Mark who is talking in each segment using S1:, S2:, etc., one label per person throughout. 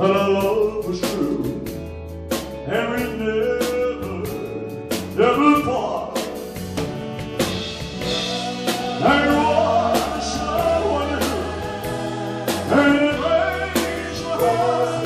S1: that our love was true, and we never part. And what someone knew, and it breaks my heart.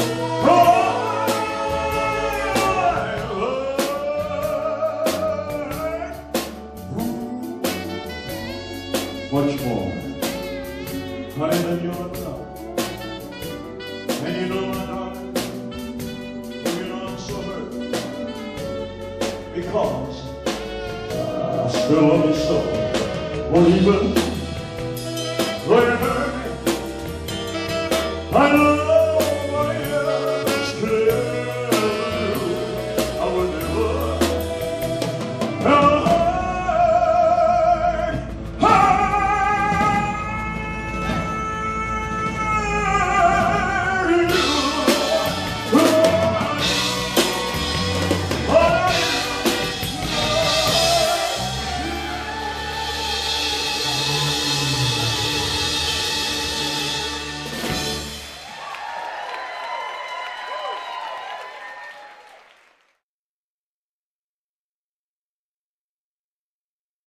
S1: Much more, honey, than you ever know. And you know, my darling, you know I'm so hurt, because I still love you so. Won't even